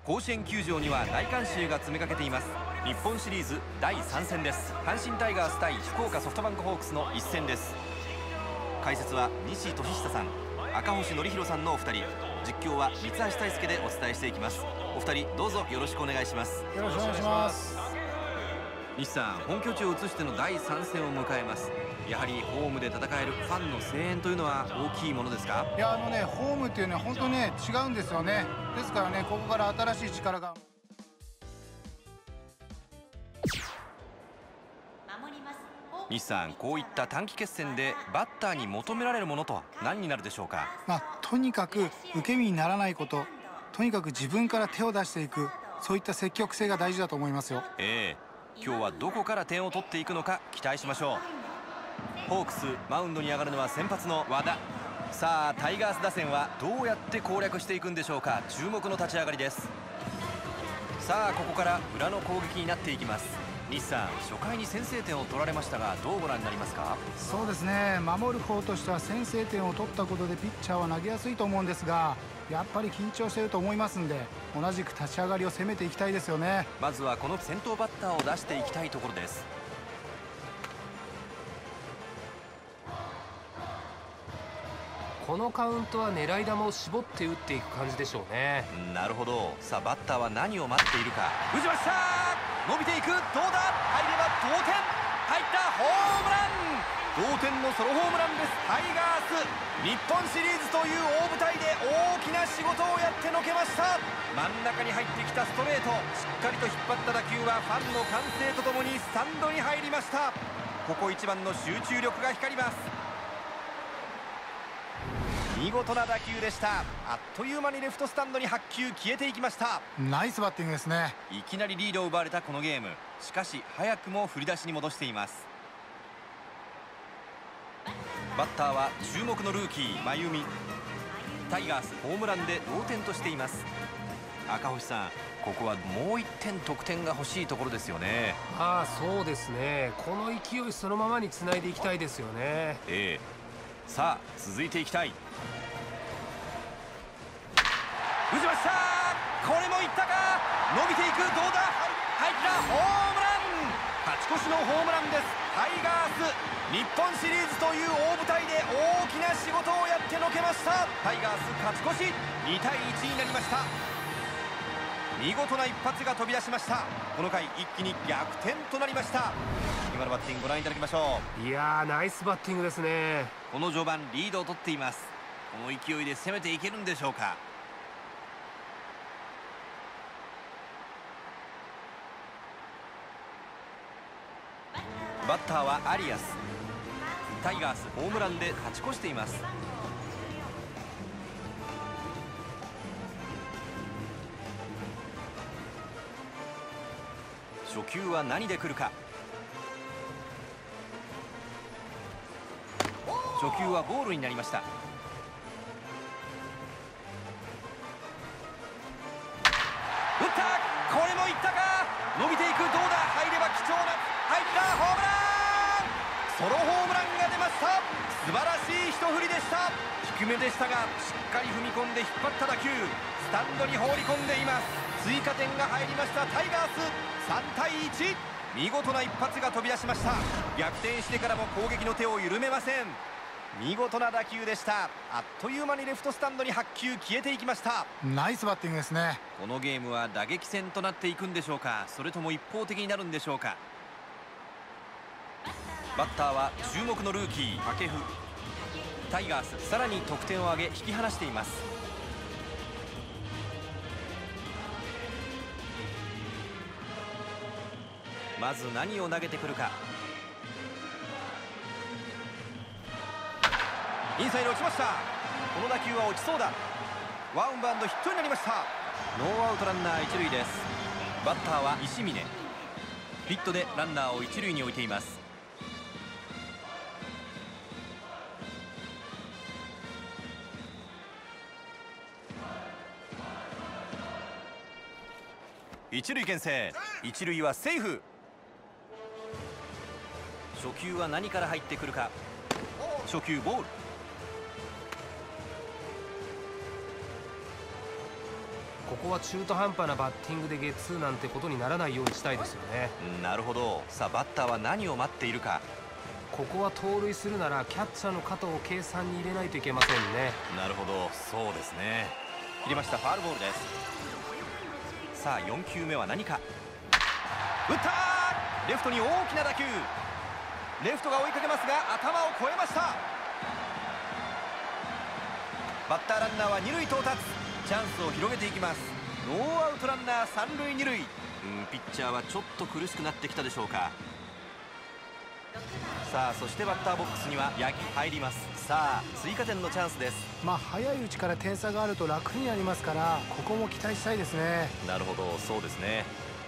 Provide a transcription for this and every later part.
甲子園球場には大観衆が詰めかけています。日本シリーズ第3戦です。阪神タイガース対福岡ソフトバンクホークスの一戦です。解説は西俊久さん、赤星憲広さんのお二人、実況は三橋大輔でお伝えしていきます。お二人どうぞよろしくお願いします。 よろしくお願いします。 西さん、本拠地を移しての第3戦を迎えます。やはりホームで戦えるファンの声援というのは大きいものですか？ いや、ホームっていうのは本当にね、違うんですよね。ですからね、ここから新しい力が西さん、こういった短期決戦でバッターに求められるものとは何になるでしょうか？ とにかく受け身にならないこと、とにかく自分から手を出していく、そういった積極性が大事だと思いますよ。 今日はどこから点を取っていくのか期待しましょう。ホークス、マウンドに上がるのは先発の和田。さあ、タイガース打線はどうやって攻略していくんでしょうか。注目の立ち上がりです。さあ、ここから裏の攻撃になっていきます。西さん、初回に先制点を取られましたが、どうご覧になりますか？ そうですね、守る方としては先制点を取ったことでピッチャーは投げやすいと思うんですが、やっぱり緊張していると思いますんで、同じく立ち上がりを攻めていきたいですよね。 まずはこの先頭バッターを出していきたいところです。 このカウントは狙い球を絞って打っていく感じでしょうね。 なるほど。さあ、バッターは何を待っているか。打ちました。伸びていく。どうだ。入れば同点。入った。ホームラン。同点のソロホームランです。タイガース、日本シリーズという大舞台で大きな仕事をやってのけました。真ん中に入ってきたストレート、しっかりと引っ張った打球はファンの歓声とともにスタンドに入りました。ここ一番の集中力が光ります。見事な打球でした。あっという間にレフトスタンドに8球消えていきました。 ナイスバッティングですね。 いきなりリードを奪われたこのゲーム、しかし早くも振り出しに戻しています。バッターは注目のルーキー真由美。タイガースホームランで同点としています。赤星さん、ここはもう1点得点が欲しいところですよね。 そうですね。この勢いそのままにつないでいきたいですよね。 さあ、続いていきたい。打ちました。これもいったか。伸びていく。どうだ。入った。ホームラン。勝ち越しのホームランです。タイガース、日本シリーズという大舞台で大きな仕事をやってのけました。タイガース勝ち越し、2対1になりました。見事な一発が飛び出しました。この回一気に逆転となりました。今のバッティングご覧いただきましょう。 いやー、ナイスバッティングですね。 この序盤リードを取っています。この勢いで攻めていけるんでしょうか。バッターはアリアス。タイガースホームランで勝ち越しています。初球は何で来るか。初球はボールになりました。打った。これもいったか。伸びていく。どうだ。入れば貴重な。入った。ホームラン。ソロホームランが出ました。素晴らしい一振りでした。低めでしたがしっかり踏み込んで引っ張った打球、スタンドに放り込んでいます。追加点が入りました。タイガース3対1。見事な一発が飛び出しました。逆転してからも攻撃の手を緩めません。見事な打球でした。あっという間にレフトスタンドに8球消えていきました。 ナイスバッティングですね。 このゲームは打撃戦となっていくんでしょうか、それとも一方的になるんでしょうか。バッターは注目のルーキー掛布。タイガースさらに得点を挙げ引き離しています。まず何を投げてくるか。インサイド落ちました。この打球は落ちそうだ。ワンバウンドヒットになりました。ノーアウトランナー一塁です。バッターは石峰。ヒットでランナーを一塁に置いています。一塁牽制。一塁はセーフ。初球は何から入ってくるか。初球ボール。 ここは中途半端なバッティングでゲッツーなんてことにならないようにしたいですよね。 なるほど。さあバッターは何を待っているか。 ここは盗塁するならキャッチャーの肩を計算に入れないといけませんね。 なるほど、そうですね。切りました。ファールボールです。さあ4球目は何か。打ったー、レフトに大きな打球。レフトが追いかけますが頭を越えました。バッターランナーは二塁到達。チャンスを広げていきます。ノーアウトランナー三塁二塁。ピッチャーはちょっと苦しくなってきたでしょうか。さあそしてバッターボックスには八木入ります。さあ追加点のチャンスです。 早いうちから点差があると楽になりますから、ここも期待したいですね。 なるほど、そうですね。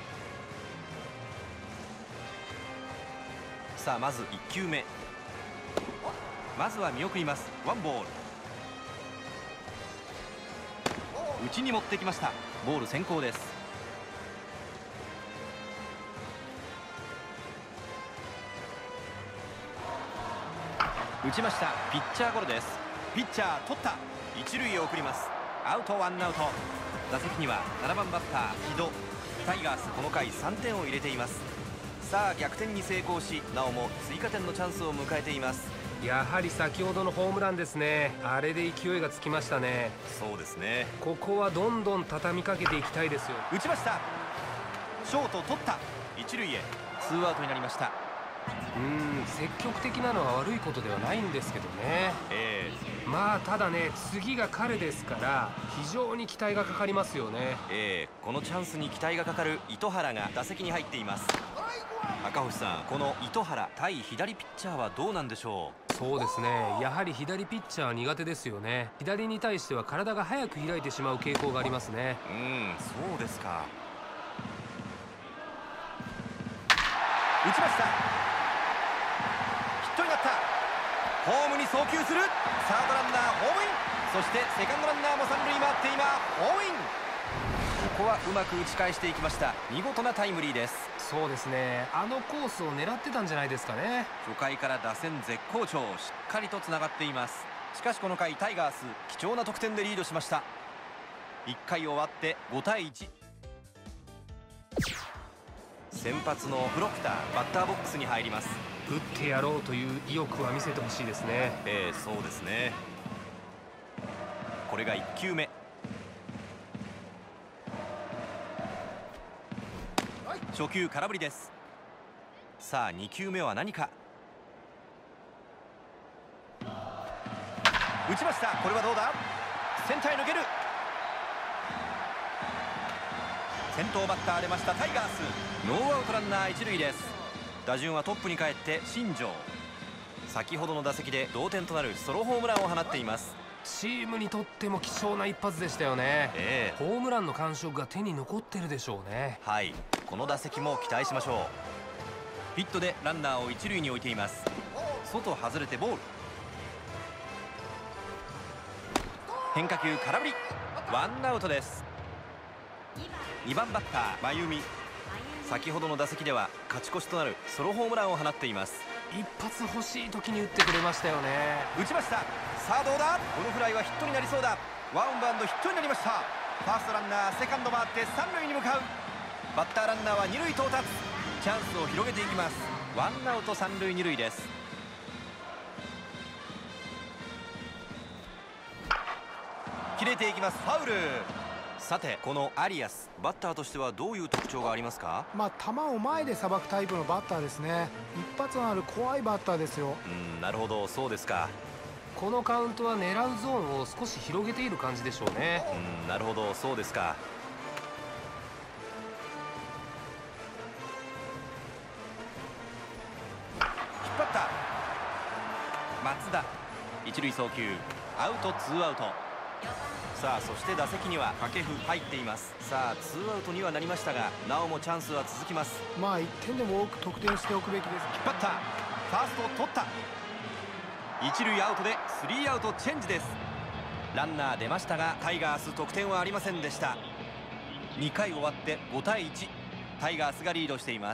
さあまず1球目、まずは見送ります。ワンボール。内に持ってきました。ボール先行です。打ちました。ピッチャーゴロです。ピッチャー取った。一塁へ送ります。アウト、ワンアウト。打席には7番バッター木戸。タイガースこの回3点を入れています。さあ逆転に成功し、なおも追加点のチャンスを迎えています。 やはり先ほどのホームランですね。あれで勢いがつきましたね。 そうですね。 ここはどんどん畳みかけていきたいですよ。 打ちました。ショート取った。一塁へ。ツーアウトになりました。 積極的なのは悪いことではないんですけどね。ただね、次が彼ですから非常に期待がかかりますよね。 このチャンスに期待がかかる糸原が打席に入っています。赤星さん、この糸原対左ピッチャーはどうなんでしょう。 そうですね、やはり左ピッチャーは苦手ですよね。左に対しては体が早く開いてしまう傾向がありますね。 そうですか。打ちました。ヒットになった。ホームに送球する。サードランナーホームイン。そしてセカンドランナーも三塁回って今ホームイン。ここはうまく打ち返していきました。見事なタイムリーです。 そうですね、あのコースを狙ってたんじゃないですかね。 初回から打線絶好調、しっかりとつながっています。しかしこの回タイガース貴重な得点でリードしました。1回終わって5対1。先発のプロクターバッターボックスに入ります。 打ってやろうという意欲は見せてほしいですね。 そうですね。これが1球目。初球空振りです。さあ2球目は何か。打ちました。これはどうだ。センターへ抜ける。先頭バッター出ましたタイガース。ノーアウトランナー一塁です。打順はトップに帰って新庄。先ほどの打席で同点となるソロホームランを放っています。 チームにとっても貴重な一発でしたよね。ホームランの感触が手に残ってるでしょうね。 はい、この打席も期待しましょう。ヒットでランナーを一塁に置いています。外外れてボール。変化球空振り。ワンアウトです。2番バッター真由美。先ほどの打席では勝ち越しとなるソロホームランを放っています。 一発欲しい時に打ってくれましたよね。 打ちました。さあどうだ。このフライはヒットになりそうだ。ワンバウンドヒットになりました。ファーストランナーセカンド回って三塁に向かう。バッターランナーは二塁到達。チャンスを広げていきます。ワンアウト三塁二塁です。切れていきます。ファウル。さてこのアリアス、バッターとしてはどういう特徴がありますか。 球を前でさばくタイプのバッターですね。一発のある怖いバッターですよ。 なるほど、そうですか。 このカウントは狙うゾーンを少し広げている感じでしょうね。 なるほど、そうですか。引っ張った。松田一塁送球。アウトツーアウト。さあそして打席には掛布入っています。さあツーアウトにはなりましたが、なおもチャンスは続きます。 1点でも多く得点しておくべきです。 引っ張った。ファーストを取った。一塁アウトでスリーアウトチェンジです。ランナー出ましたがタイガース得点はありませんでした。2回終わって5対1。タイガースがリードしています。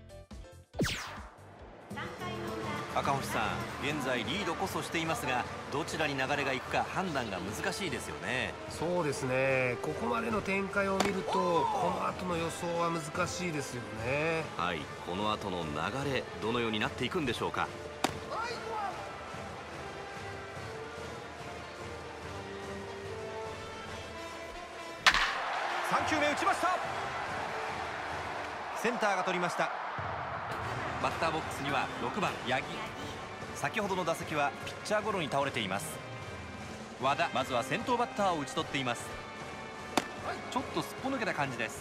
赤星さん、現在リードこそしていますが、 どちらに流れがいくか判断が難しいですよね。 そうですね、ここまでの展開を見るとこの後の予想は難しいですよね。 はい、この後の流れどのようになっていくんでしょうか。3球目打ちました。センターが取りました。バッターボックスには6番八木。先ほどの打席はピッチャーゴロに倒れています。和田、まずは先頭バッターを打ち取っています。ちょっとすっぽ抜けた感じです。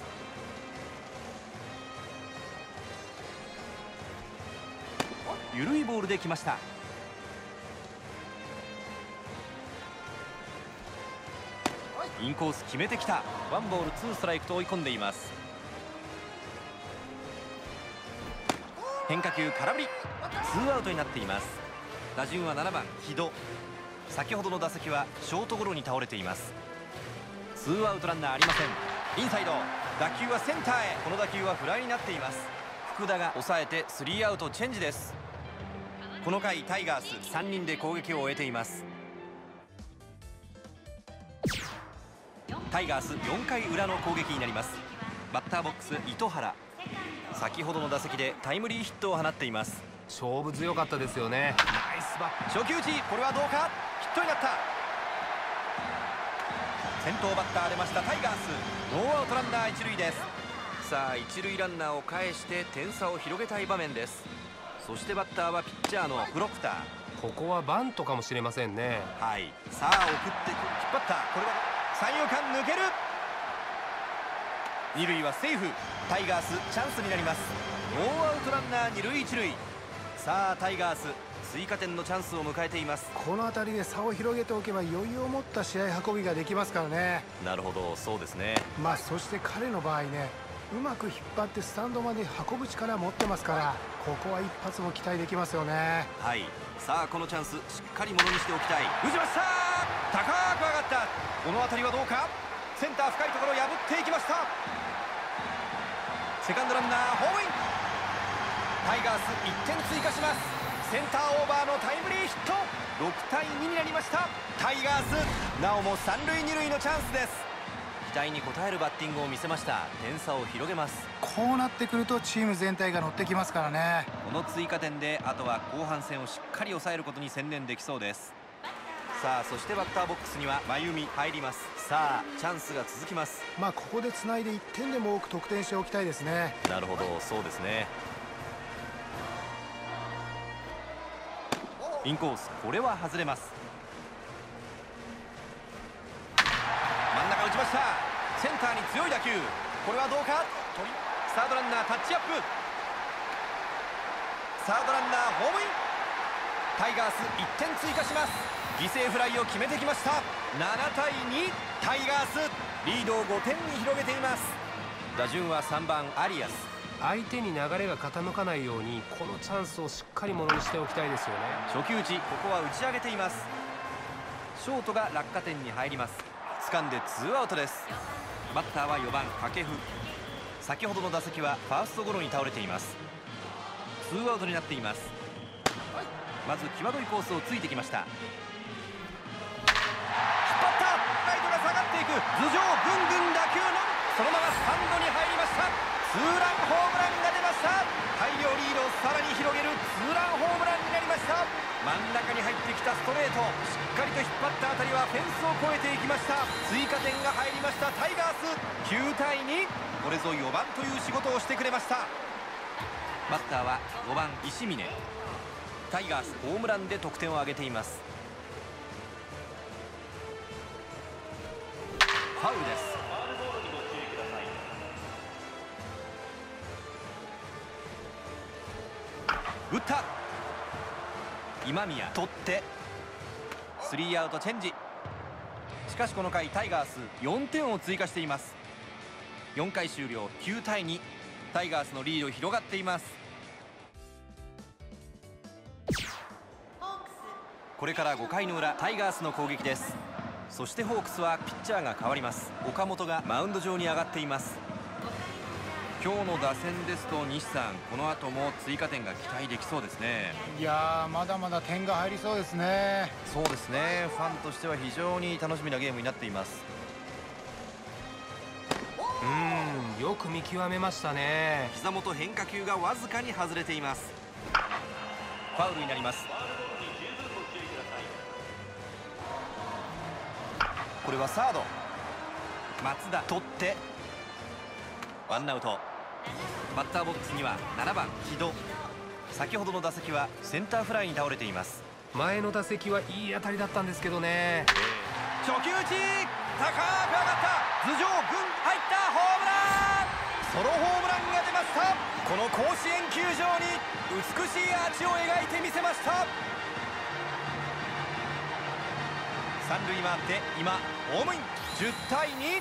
緩いボールで来ました。インコース決めてきた。ワンボールツーストライクと追い込んでいます。変化球空振り、ツーアウトになっています。打順は7番木戸。先ほどの打席はショートゴロに倒れています。ツーアウトランナーありません。インサイド、打球はセンターへ。この打球はフライになっています。福田が抑えてスリーアウトチェンジです。この回タイガース3人で攻撃を終えています。タイガース4回裏の攻撃になります。バッターボックス糸原、先ほどの打席でタイムリーヒットを放っています。 勝負強かったですよね。 ナイスバット。初球打ち、これはどうか。ヒットになった。先頭バッター出ました。タイガースノーアウトランナー一塁です。さあ一塁ランナーを返して点差を広げたい場面です。そしてバッターはピッチャーのプロクター。 ここはバントかもしれませんね。 はい、さあ送っていく。引っ張った。これは三遊間抜ける。二塁はセーフ。タイガースチャンスになります。ノーアウトランナー二塁一塁。さあタイガース追加点のチャンスを迎えています。 この辺りで差を広げておけば余裕を持った試合運びができますからね。 なるほど、そうですね。 そして彼の場合ね、うまく引っ張ってスタンドまで運ぶ力持ってますから、ここは一発も期待できますよね。 はい、さあこのチャンスしっかりものにしておきたい。打ちました。高く上がった。この辺りはどうか。センター深いところ破っていきました。セカンドランナーホームイン。タイガース1点追加します。センターオーバーのタイムリーヒット。6対2になりました。タイガースなおも三塁二塁のチャンスです。期待に応えるバッティングを見せました。点差を広げます。 こうなってくるとチーム全体が乗ってきますからね。 この追加点であとは後半戦をしっかり抑えることに専念できそうです。さあそしてバッターボックスには真由美入ります。さあチャンスが続きます。 ここでつないで1点でも多く得点しておきたいですね。 なるほど、そうですね。インコース、これは外れます。真ん中打ちました。センターに強い打球。これはどうか。サードランナータッチアップ。サードランナーホームイン。タイガース1点追加します。犠牲フライを決めてきました。7対2。タイガースリードを5点に広げています。打順は3番アリアス。 相手に流れが傾かないようにこのチャンスをしっかりものにしておきたいですよね。 初球打ち、ここは打ち上げています。ショートが落下点に入ります。掴んでツーアウトです。バッターは4番掛布。先ほどの打席はファーストゴロに倒れています。ツーアウトになっています。まず際どいコースをついてきました。引っ張った。ライトが下がっていく。頭上ぐんぐん打球のそのままスタンドに入りました。ツーランホームランが出ました。大量リードをさらに広げるツーランホームランになりました。真ん中に入ってきたストレート、しっかりと引っ張ったあたりはフェンスを越えていきました。追加点が入りましたタイガース。9対2。これぞ4番という仕事をしてくれました。バッターは5番石峰。タイガースホームランで得点を挙げています。ファウルです。打った。今宮取ってスリーアウトチェンジ。しかしこの回タイガース4点を追加しています。4回終了9対2。タイガースのリード広がっています。これから5回の裏タイガースの攻撃です。そしてホークスはピッチャーが変わります。岡本がマウンド上に上がっています。 今日の打線ですと西さん、この後も追加点が期待できそうですね。 いやー、まだまだ点が入りそうですね。 そうですね、ファンとしては非常に楽しみなゲームになっています。 よく見極めましたね。 膝元変化球がわずかに外れています。ファウルになります。これはサード松田取ってワンアウト。バッターボックスには7番木戸。先ほどの打席はセンターフライに倒れています。 前の打席はいい当たりだったんですけどね。 初球打ち高く上がった頭上軍入ったホームラン。ソロホームランが出ました。この甲子園球場に美しいアーチを描いてみせました。三塁回って今ホームイン。10対2。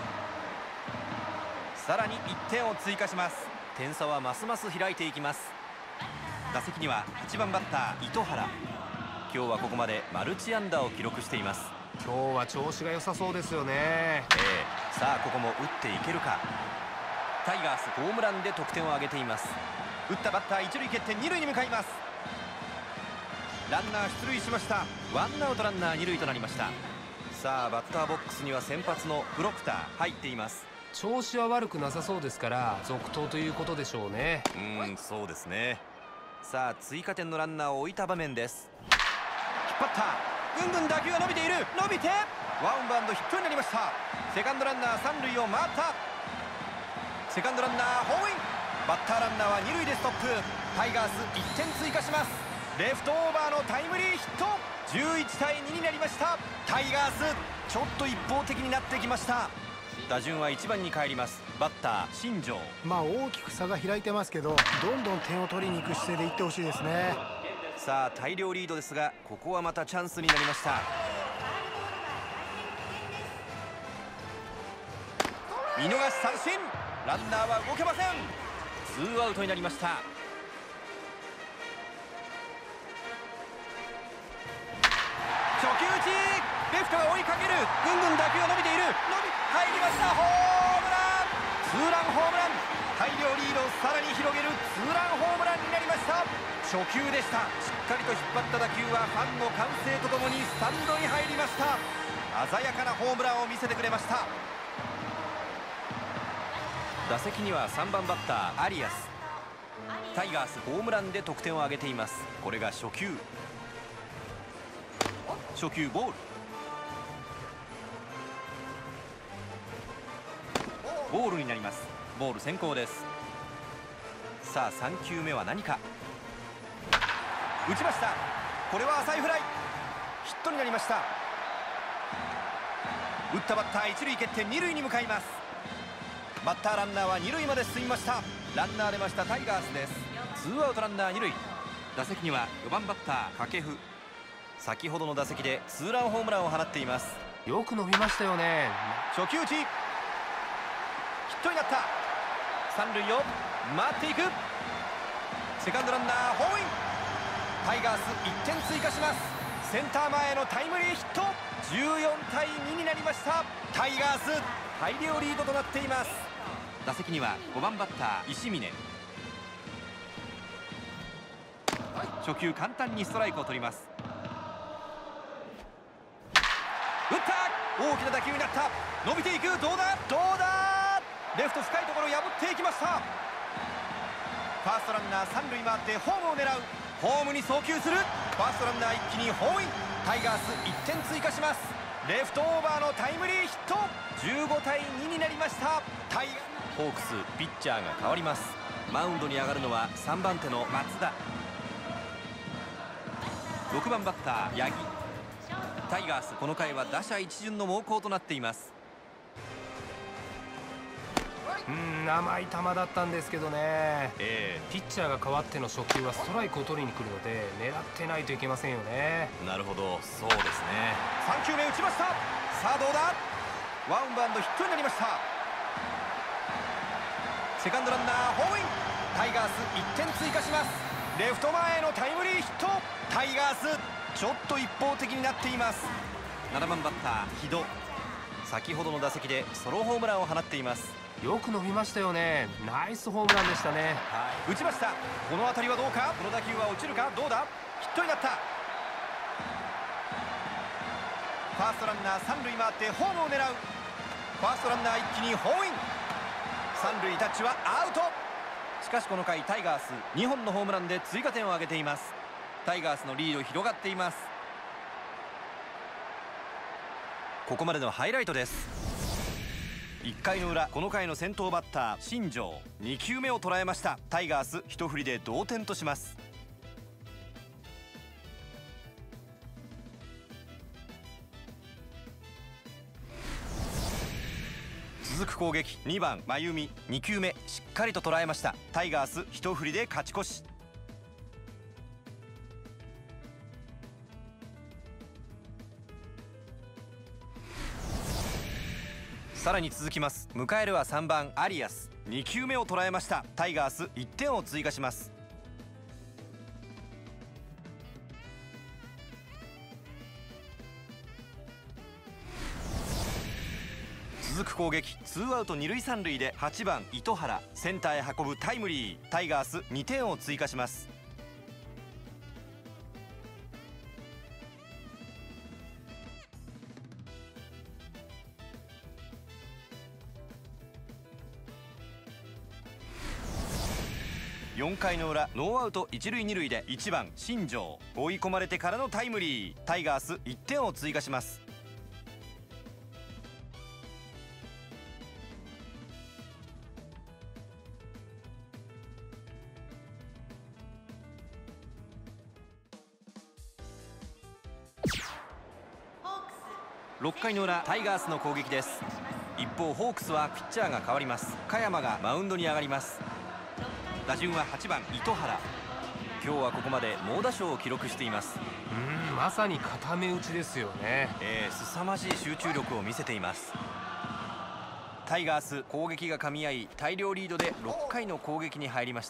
さらに1点を追加します。点差はますます開いていきます。打席には8番バッター糸原。今日はここまでマルチ安打を記録しています。 今日は調子が良さそうですよね。 さあここも打っていけるか。タイガースホームランで得点を挙げています。打ったバッター一塁蹴って二塁に向かいます。ランナー出塁しました。ワンアウトランナー二塁となりました。さあバッターボックスには先発のプロクター入っています。 調子は悪くなさそうですから続投ということでしょうね。 そうですね。さあ追加点のランナーを置いた場面です。引っ張った。ぐんぐん打球が伸びている。伸びてワンバウンドヒットになりました。セカンドランナー三塁を回った。セカンドランナーホームイン。バッターランナーは二塁でストップ。タイガース1点追加します。レフトオーバーのタイムリーヒット。11対2になりました。タイガースちょっと一方的になってきました。打順は1番に帰ります。バッター新庄。 大きく差が開いてますけど、どんどん点を取りに行く姿勢でいってほしいですね。 さあ大量リードですが、ここはまたチャンスになりました。見逃し三振。ランナーは動けません。2アウトになりました。初球打ち。レフトが追いかける。ぐんぐん打球が伸びている。入りました。ホームラン。ツーランホームラン。大量リードをさらに広げるツーランホームランになりました。初球でした。しっかりと引っ張った打球はファンの歓声とともにスタンドに入りました。鮮やかなホームランを見せてくれました。打席には3番バッターアリアス。タイガースホームランで得点を挙げています。これが初球。初球ボール。ボールになります。ボール先行です。さあ3球目は何か。打ちました。これは浅いフライ。ヒットになりました。打ったバッター一塁蹴って二塁に向かいます。バッターランナーは二塁まで進みました。ランナー出ましたタイガースです。ツーアウトランナー二塁。打席には4番バッター掛布。先ほどの打席でツーランホームランを放っています。 よく伸びましたよね。 初球打ち。ヒットになった。三塁を回っていく。セカンドランナーホームイン。タイガース1点追加します。センター前のタイムリーヒット。14対2になりました。タイガース大量リードとなっています。打席には5番バッター石峰。初球簡単にストライクを取ります。打った。大きな打球になった。伸びていく。どうだどうだ。レフト深いところを破っていきました。ファーストランナー三塁回ってホームを狙う。ホームに送球する。ファーストランナー一気にホームイン。タイガース1点追加します。レフトオーバーのタイムリーヒット。15対2になりました。ホークスピッチャーが変わります。マウンドに上がるのは3番手の松田。6番バッター八木。タイガースこの回は打者一巡の猛攻となっています。 甘い球だったんですけどね。ピッチャーが変わっての初球はストライクを取りに来るので狙ってないといけませんよね。 なるほど、そうですね。3球目打ちました。さあどうだ。ワンバウンドヒットになりました。セカンドランナーホームイン。タイガース1点追加します。レフト前へのタイムリーヒット。タイガースちょっと一方的になっています。7番バッター木戸。 先ほどの打席でソロホームランを放っています。 よく伸びましたよね。ナイスホームランでしたね。 打ちました。この当たりはどうか。この打球は落ちるか。どうだ。ヒットになった。ファーストランナー三塁回ってホームを狙う。ファーストランナー一気にホームイン。三塁タッチはアウト。しかしこの回タイガース2本のホームランで追加点を挙げています。タイガースのリード広がっています。ここまでのハイライトです。1回の裏、この回の先頭バッター新庄、2球目を捉えました。タイガース一振りで同点とします。続く攻撃、2番真由美、2球目しっかりと捉えました。タイガース一振りで勝ち越し。さらに続きます。迎えるは3番アリアス、2球目を捉えました。タイガース1点を追加します。続く攻撃、ツーアウト2塁3塁で8番糸原、センターへ運ぶタイムリー。タイガース2点を追加します。4回の裏、ノーアウト1塁2塁で1番新庄、追い込まれてからのタイムリー。タイガース1点を追加します。6回の裏、タイガースの攻撃です。一方ホークスはピッチャーが変わります。嘉山がマウンドに上がります。打順は8番糸原。今日はここまで猛打賞を記録しています。 まさに固め打ちですよね。 凄まじい集中力を見せています。タイガース攻撃が噛み合い、大量リードで6回の攻撃に入りました。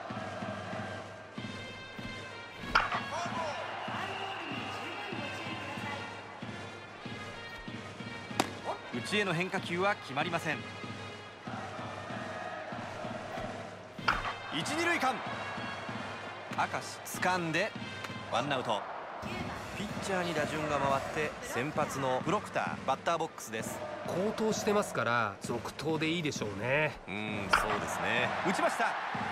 内への変化球は決まりません。一・二塁間、明石掴んでワンアウト。ピッチャーに打順が回って先発のプロクターバッターボックスです。 好投してますから続投でいいでしょうね。 そうですね。打ちました。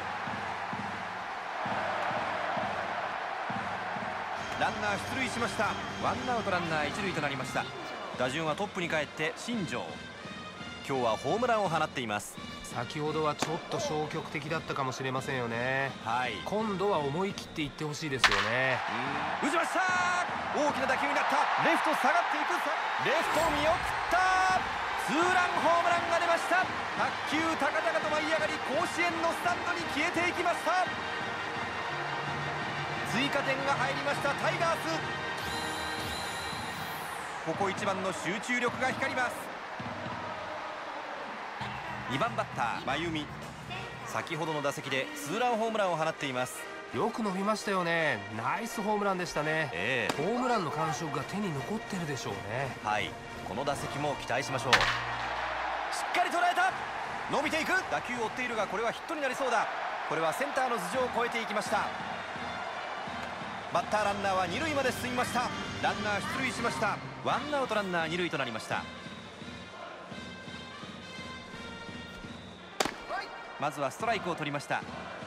ランナー出塁しました。ワンアウトランナー一塁となりました。打順はトップに帰って新庄、今日はホームランを放っています。 先ほどはちょっと消極的だったかもしれませんよね。今度は思い切っていってほしいですよね。 打ちました。大きな打球になった。レフト下がっていく。レフトを見送った。ツーランホームランが出ました。卓球高々と舞い上がり、甲子園のスタンドに消えていきました。追加点が入りましたタイガース。ここ一番の集中力が光ります。2番バッター真由美、先ほどの打席でツーランホームランを放っています。 よく伸びましたよね。ナイスホームランでしたね。ホームランの感触が手に残ってるでしょうね。 この打席も期待しましょう。しっかり捉えた。伸びていく。打球を追っているが、これはヒットになりそうだ。これはセンターの頭上を越えていきました。バッターランナーは2塁まで進みました。ランナー出塁しました。ワンアウトランナー2塁となりました。まずはストライクを取りました。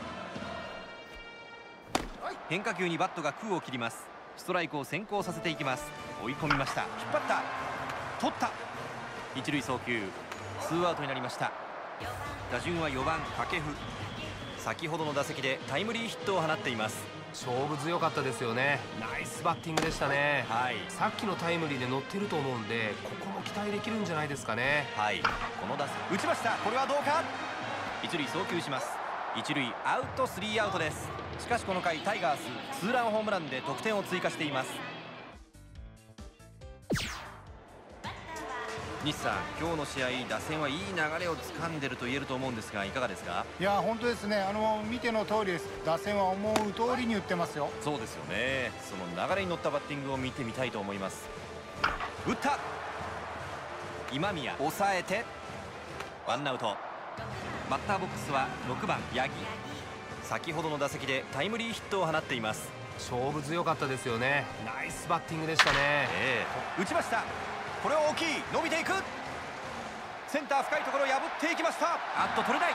変化球にバットが空を切ります。ストライクを先行させていきます。追い込みました。引っ張った。取った。一塁送球。ツーアウトになりました。打順は4番掛布。先ほどの打席でタイムリーヒットを放っています。 勝負強かったですよね。ナイスバッティングでしたね。さっきのタイムリーで乗ってると思うんで、ここも期待できるんじゃないですかね。 この打席打ちました。これはどうか。一塁送球します。一塁アウト、スリーアウトです。しかしこの回タイガースツーランホームランで得点を追加しています。西さん、今日の試合打線はいい流れを掴んでると言えると思うんですが、いかがですか。 いや本当ですね。見ての通りです。打線は思う通りに打ってますよ。 そうですよね。その流れに乗ったバッティングを見てみたいと思います。打った。 今宮抑えてワンアウト。バッターボックスは6番八木。先ほどの打席でタイムリーヒットを放っています。 勝負強かったですよね。ナイスバッティングでしたね。 打ちました。これは大きい。伸びていく。センター深いところを破っていきました。取れない。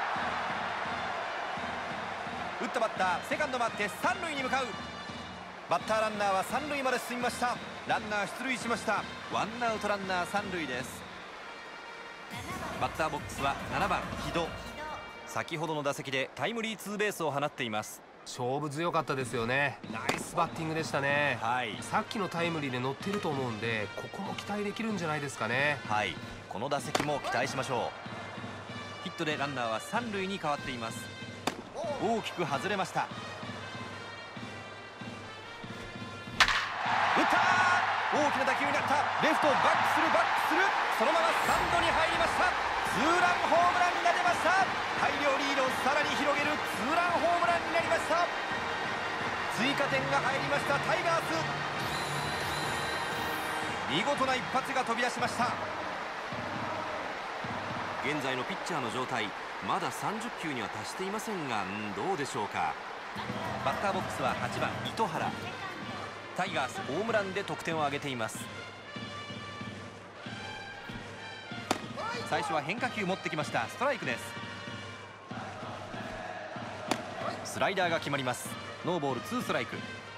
打ったバッターセカンド回って三塁に向かう。バッターランナーは三塁まで進みました。ランナー出塁しました。ワンアウトランナー三塁です。バッターボックスは7番木戸。先ほどの打席でタイムリーツーベースを放っています。 勝負強かったですよね。ナイスバッティングでしたね。さっきのタイムリーで乗ってると思うんで、ここも期待できるんじゃないですかね。 この打席も期待しましょう。ヒットでランナーは三塁に変わっています。大きく外れました。打った。大きな打球になった。レフトバックする。そのままスタンドに入りました。ツーランホームランが出ました。大量リードをさらに広げるツーランホームランになりました。追加点が入りましたタイガース。見事な一発が飛び出しました。現在のピッチャーの状態、まだ30球には達していませんが、どうでしょうか。バッターボックスは8番糸原。タイガースホームランで得点を挙げています。最初は変化球持ってきました。ストライクです。スライダーが決まります。ノーボールツーストライク。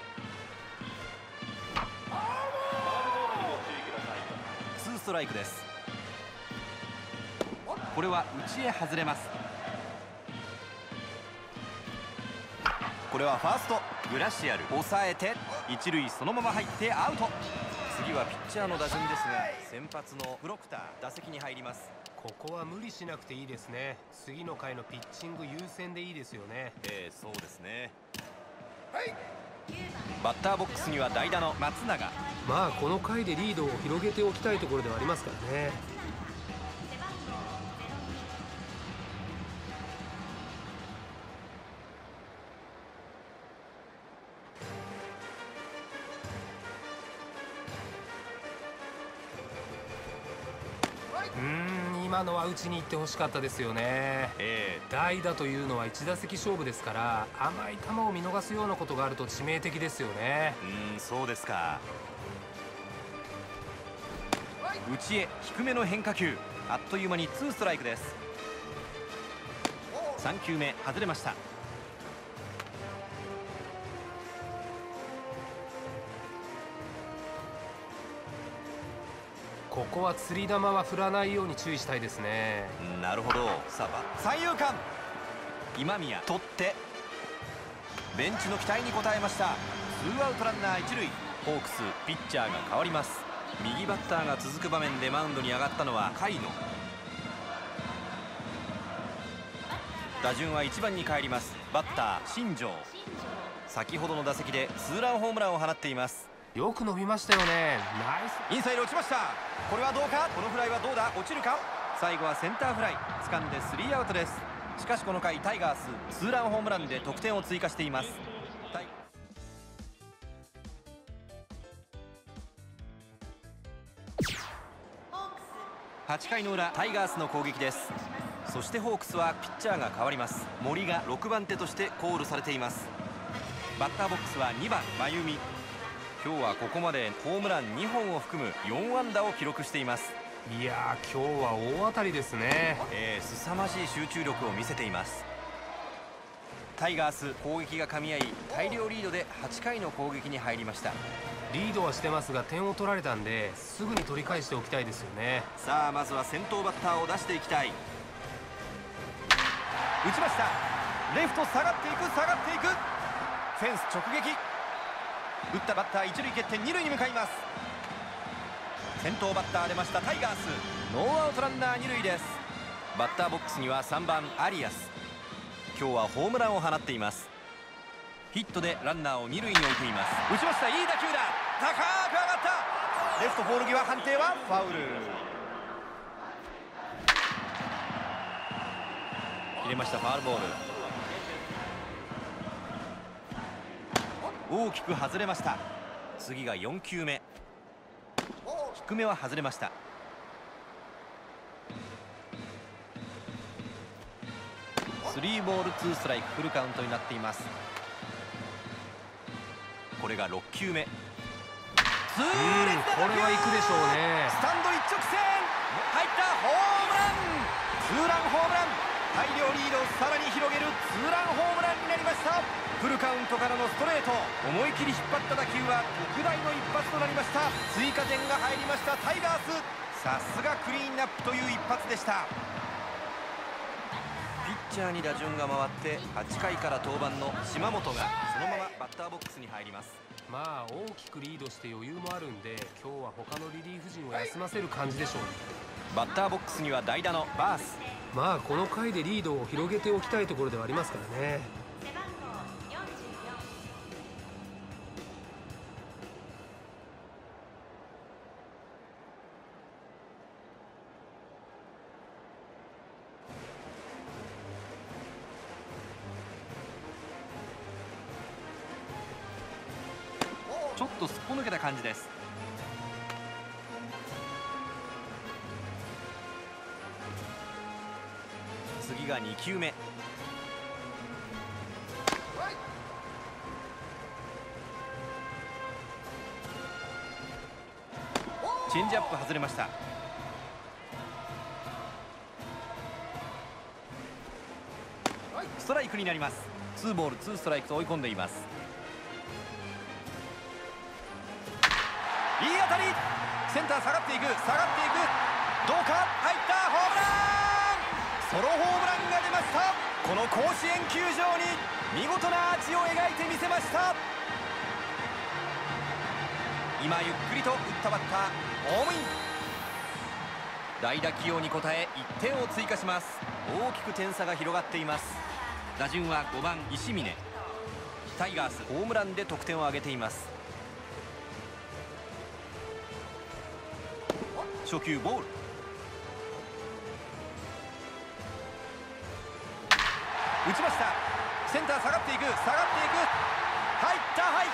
ツーストライクです。これは内へ外れます。これはファーストグラシアル抑えて一塁そのまま入ってアウト。次はピッチャーの打順ですが、先発のプロクター打席に入ります。 ここは無理しなくていいですね。次の回のピッチング優先でいいですよね。 そうですね。バッターボックスには代打の松永。 この回でリードを広げておきたいところではありますからね。今のは打ちに行ってほしかったですよね。代打というのは1打席勝負ですから、甘い球を見逃すようなことがあると致命的ですよね。 そうですか。内へ低めの変化球、あっという間にツーストライクです。3球目外れました。 ここは釣り玉は振らないように注意したいですね。 なるほど。さあ三遊間、今宮取ってベンチの期待に応えました。ツーアウトランナー一塁。ホークスピッチャーが変わります。右バッターが続く場面でマウンドに上がったのは甲斐野。打順は1番に帰ります。バッター新庄。先ほどの打席でツーランホームランを放っています。 よく伸びましたよね。ナイス。 インサイド落ちました。これはどうか。このフライはどうだ。落ちるか。最後はセンターフライ掴んでスリーアウトです。しかしこの回タイガースツーランホームランで得点を追加しています。8回の裏タイガースの攻撃です。そしてホークスはピッチャーが変わります。森が6番手としてコールされています。バッターボックスは2番真由美。今日はここまでホームラン2本を含む4安打を記録しています。 いやー、今日は大当たりですね。 凄まじい集中力を見せています。タイガース攻撃が噛み合い大量リードで8回の攻撃に入りました。 リードはしてますが点を取られたんで、すぐに取り返しておきたいですよね。 さあまずは先頭バッターを出していきたい。打ちました。レフト下がっていく。フェンス直撃。打ったバッター一塁蹴って二塁に向かいます。先頭バッター出ましたタイガース。ノーアウトランナー二塁です。バッターボックスには3番アリアス。今日はホームランを放っています。ヒットでランナーを二塁に置いています。打ちました。いい打球だ。高く上がった。レフトポール際。判定はファウル。入れました。ファウルボール。大きく外れました。次が4球目。低めは外れました。 3ボール2ストライク、フルカウントになっています。これが6球目。痛烈な打球、 これは行くでしょうね。 スタンド一直線入った、ホームラン、ツーランホームラン、大量リードをさらに広げるツーランホームランになりました。フルカウントからのストレート、思い切り引っ張った打球は特大の一発となりました。追加点が入りましたタイガース。さすがクリーンアップという一発でした。ピッチャーに打順が回って8回から登板の島本がそのままバッターボックスに入ります。 まあ大きくリードして余裕もあるんで、今日は他のリリーフ陣を休ませる感じでしょうね。 バッターボックスには代打のバース。 まあこの回でリードを広げておきたいところではありますからね。 ちょっとすっぽ抜けた感じです。次が2球目。チェンジアップ外れました。ストライクになります。2ボール2ストライクと追い込んでいます。いい当たり、センター下がっていく、下がっていく、どうか、入った、ホームラン、ソロホームランが出ました。この甲子園球場に見事なアーチを描いてみせました。今ゆっくりと打ったバッター、ホームイン。代打起用に応え1点を追加します。大きく点差が広がっています。打順は5番石峰。タイガースホームランで得点を挙げています。初球ボール、打ちました。センター下がっていく、下がっていく、入った入った、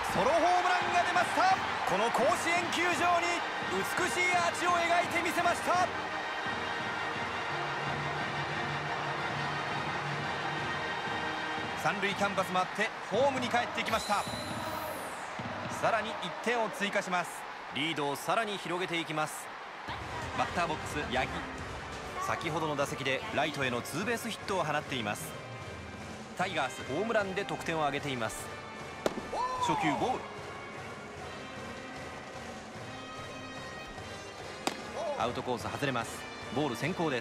ソロホームランが出ました。この甲子園球場に美しいアーチを描いてみせました。三塁キャンバス回ってホームに帰ってきました。さらに1点を追加します。リードをさらに広げていきます。バッターボックス八木、先ほどの打席でライトへのツーベースヒットを放っています。タイガースホームランで得点を挙げています。初球ボール、アウトコース外れます。ボール先行です。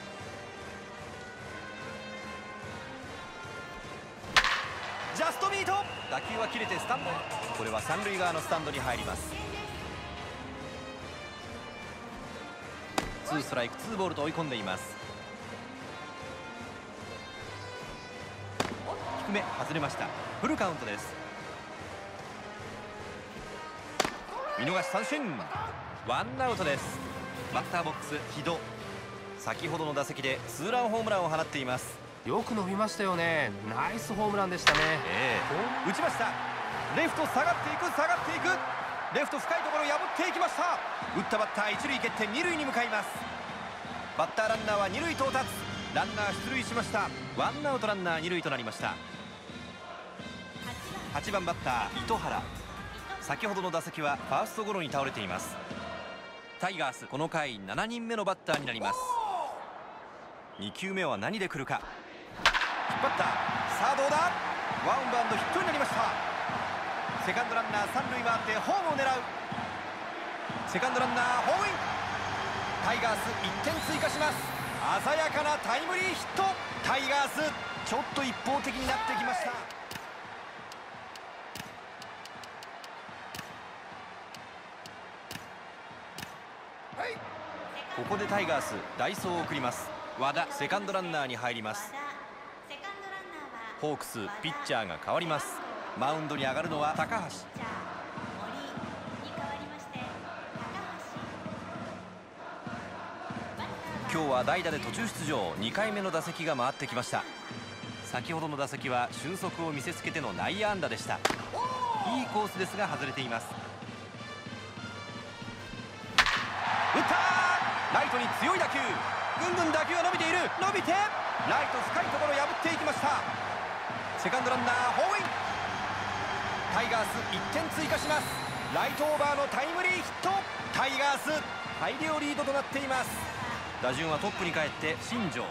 ジャストミート、打球は切れてスタンド、これは三塁側のスタンドに入ります。2ストライク2ボールと追い込んでいます。低め外れました。フルカウントです。見逃し三振、ワンアウトです。バッターボックス木戸、先ほどの打席でツーランホームランを放っています。 よく伸びましたよね。ナイスホームランでしたね。 打ちました。レフト下がっていく、下がっていく、レフト深いところ破っていきました。打ったバッター一塁蹴って二塁に向かいます。バッターランナーは二塁到達、ランナー出塁しました。ワンアウトランナー二塁となりました。8番バッター糸原、先ほどの打席はファーストゴロに倒れています。タイガースこの回7人目のバッターになります。2球目は何で来るか。引っ張った、さあどうだ、ワンバウンドヒットになりました。セカンドランナー三塁回ってホームを狙う。セカンドランナーホームイン。タイガース1点追加します。鮮やかなタイムリーヒット。タイガースちょっと一方的になってきました。ここでタイガース代走を送ります。和田セカンドランナーに入ります。ホークスピッチャーが変わります。マウンドに上がるのは高橋。今日は代打で途中出場、2回目の打席が回ってきました。先ほどの打席は俊足を見せつけての内野安打でした。いいコースですが外れています。打った、ライトに強い打球、打ぐんぐん打球が伸びている。伸びてライト深いところ破っていきました。セカンドランナーホームイン。タイガース1点追加します。ライトオーバーのタイムリーヒット。タイガース大量リードとなっています。打順はトップに帰って新庄。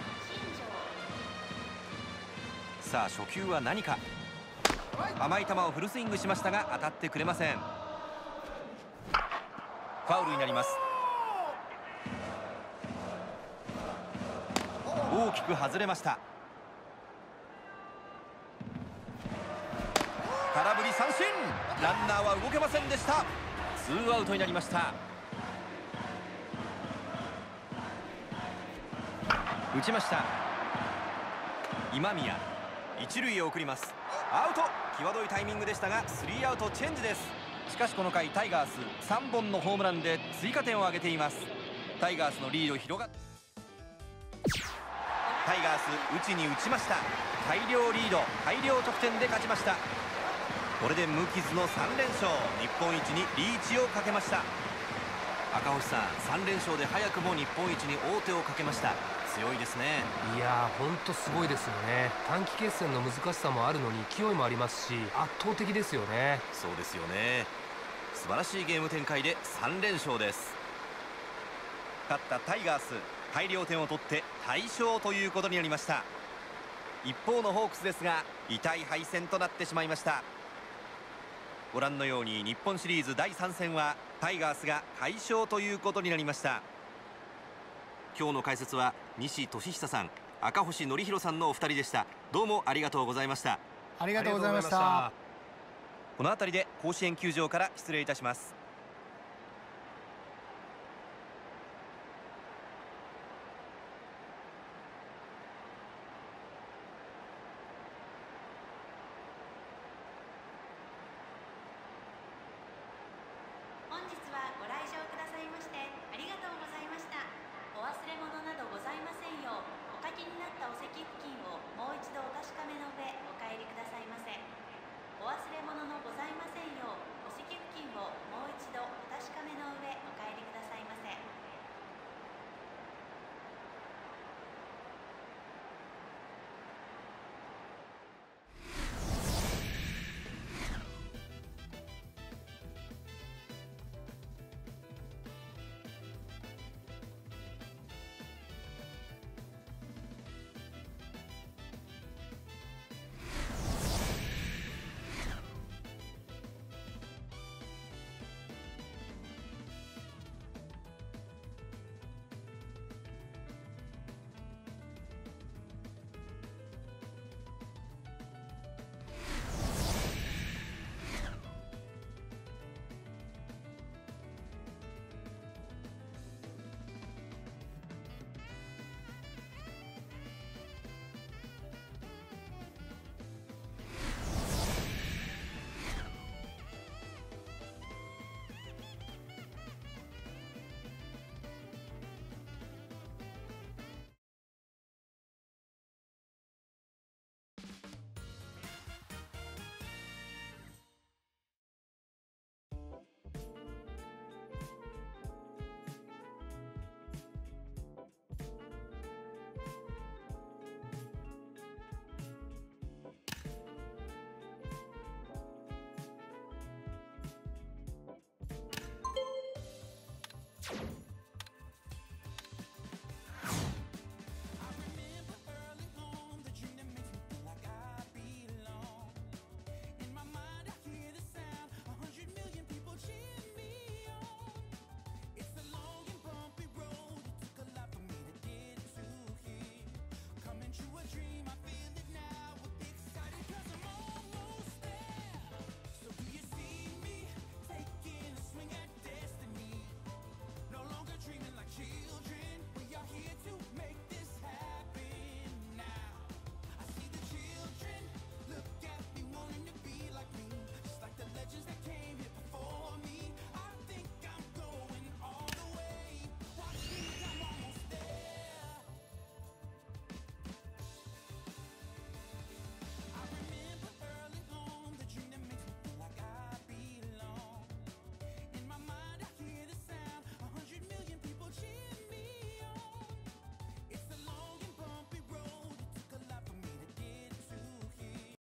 さあ初球は何か。甘い球をフルスイングしましたが当たってくれません。ファウルになります。大きく外れました。空振り三振。ランナーは動けませんでした。ツーアウトになりました。打ちました。今宮一塁へ送ります。アウト。際どいタイミングでしたがスリーアウトチェンジです。しかしこの回タイガース3本のホームランで追加点を挙げています。タイガースのリード広がっタイガース打ちに打ちました。大量リード大量得点で勝ちました。これで無傷の3連勝、日本一にリーチをかけました。赤星さん、3連勝で早くも日本一に王手をかけました。強いですね。 いやー、ほんとすごいですよね。短期決戦の難しさもあるのに勢いもありますし、圧倒的ですよね。 そうですよね。素晴らしいゲーム展開で3連勝です。勝ったタイガース、大量点を取って大勝ということになりました。一方のホークスですが痛い敗戦となってしまいました。ご覧のように日本シリーズ第3戦はタイガースが快勝ということになりました。今日の解説は西俊久さん、赤星憲広さんのお二人でした。どうもありがとうございました。 ありがとうございました。 この辺りで甲子園球場から失礼いたします。 本日はご来場くださいましてありがとうございました。お忘れ物な